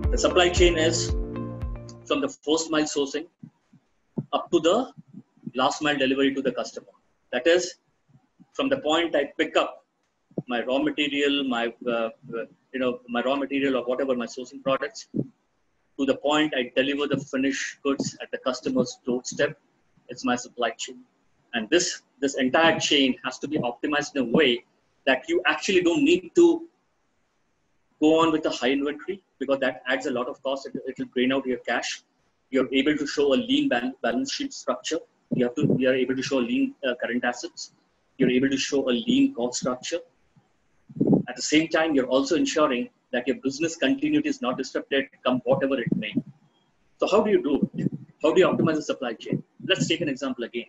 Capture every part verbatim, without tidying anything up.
The supply chain is from the first mile sourcing up to the last mile delivery to the customer. That is, from the point I pick up my raw material, my uh, you know my raw material or whatever my sourcing products, to the point I deliver the finished goods at the customer's doorstep. It's my supply chain, and this this entire chain has to be optimized in a way that you actually don't need to go on with a high inventory, because that adds a lot of cost. It, it will drain out your cash. You're able to show a lean balance sheet structure. You have to. You are able to show lean uh, current assets. You're able to show a lean cost structure. At the same time, you're also ensuring that your business continuity is not disrupted, come whatever it may. So how do you do it? How do you optimize the supply chain? Let's take an example again.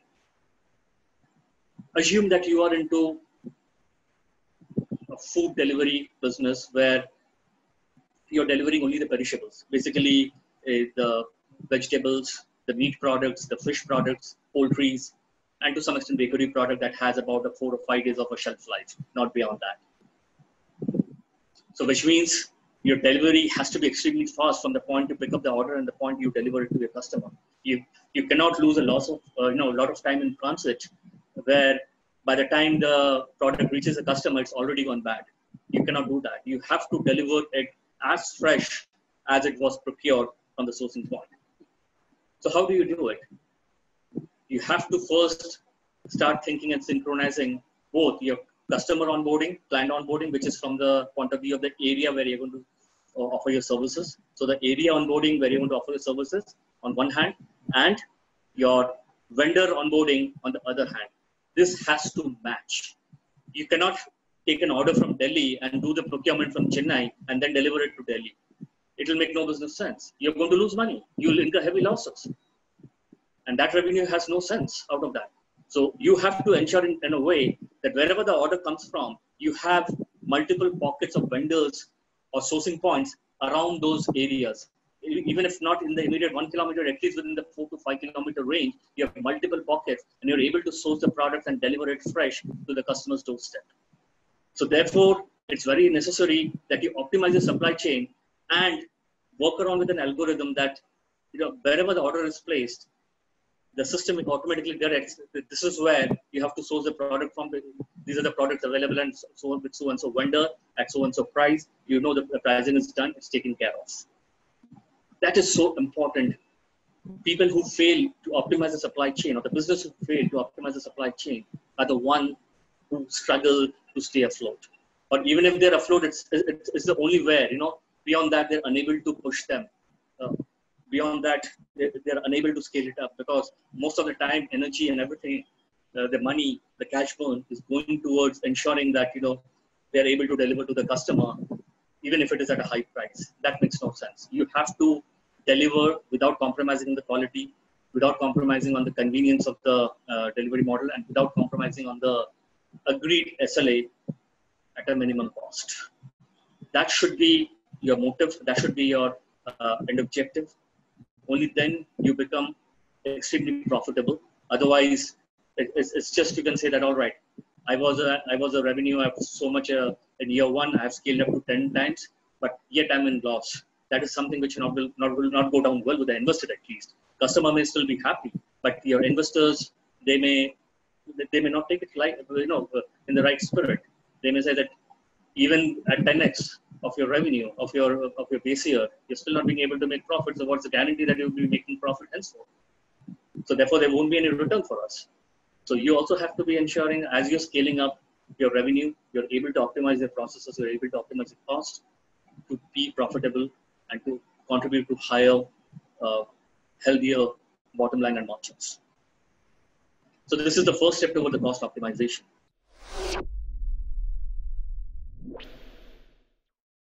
Assume that you are into a food delivery business where you're delivering only the perishables, basically uh, the vegetables, the meat products, the fish products, poultries, and to some extent bakery product that has about a four or five days of a shelf life, not beyond that. So which means your delivery has to be extremely fast from the point you pick up the order and the point you deliver it to your customer. You you cannot lose a loss of uh, you know a lot of time in transit, where by the time the product reaches the customer, it's already gone bad. You cannot do that. You have to deliver it as fresh as it was procured from the sourcing point. So how do you do it? You have to first start thinking and synchronizing both your customer onboarding, client onboarding, which is from the point of view of the area where you're going to uh, offer your services. So the area onboarding where you're going to offer your services on one hand, and your vendor onboarding on the other hand. This has to match. You cannot take an order from Delhi and do the procurement from Chennai and then deliver it to Delhi. It will make no business sense. You're going to lose money. You'll incur heavy losses. And that revenue has no sense out of that. So you have to ensure in, in a way that wherever the order comes from, you have multiple pockets of vendors or sourcing points around those areas. Even if not in the immediate one kilometer, at least within the four to five kilometer range, you have multiple pockets and you're able to source the product and deliver it fresh to the customer's doorstep. So therefore, it's very necessary that you optimize the supply chain and work around with an algorithm that, you know, wherever the order is placed, the system automatically directs, this is where you have to source the product from. These are the products available and so on with so and so vendor at so and so price. You know the pricing is done, it's taken care of. That is so important. People who fail to optimize the supply chain, or the business who fail to optimize the supply chain, are the one who struggle to stay afloat. Or even if they're afloat, it's, it's, it's the only where, you know, beyond that, they're unable to push them. Uh, beyond that, they're, they're unable to scale it up, because most of the time, energy and everything, uh, the money, the cash burn is going towards ensuring that, you know, they're able to deliver to the customer, even if it is at a high price. That makes no sense. You have to deliver without compromising on the quality, without compromising on the convenience of the uh, delivery model, and without compromising on the agreed S L A at a minimum cost. That should be your motive. That should be your uh, end objective. Only then you become extremely profitable. Otherwise, it, it's, it's just, you can say that, all right, I was a, I was a revenue, I was so much uh, in year one, I have scaled up to ten times, but yet I'm in loss. That is something which not will not will not go down well with the investor at least. Customer may still be happy, but your investors, they may they may not take it like, you know, in the right spirit. They may say that even at ten X of your revenue, of your of your base year, you're still not being able to make profit. So what's the guarantee that you'll be making profit henceforth? So therefore, there won't be any return for us. So you also have to be ensuring, as you're scaling up your revenue, you're able to optimize your processes, you're able to optimize the cost to be profitable and to contribute to higher, uh, healthier bottom line and margins. So this is the first step toward the cost optimization.